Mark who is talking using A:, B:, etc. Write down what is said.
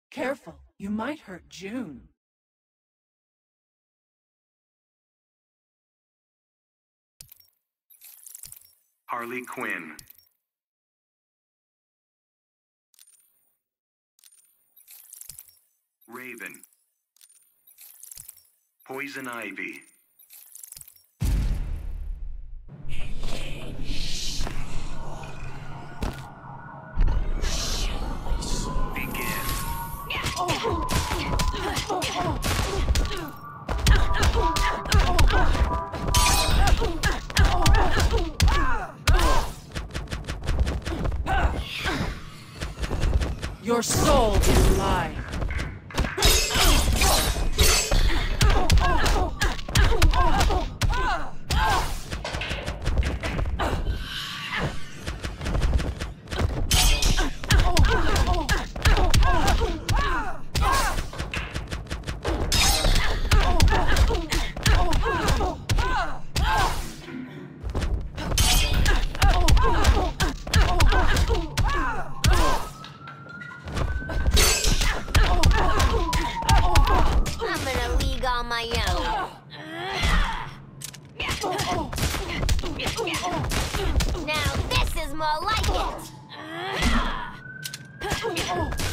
A: Careful, you might hurt June.
B: Harley Quinn. Raven. Poison Ivy. Begin.
A: Your soul is mine.
C: My own. Now this is more like it.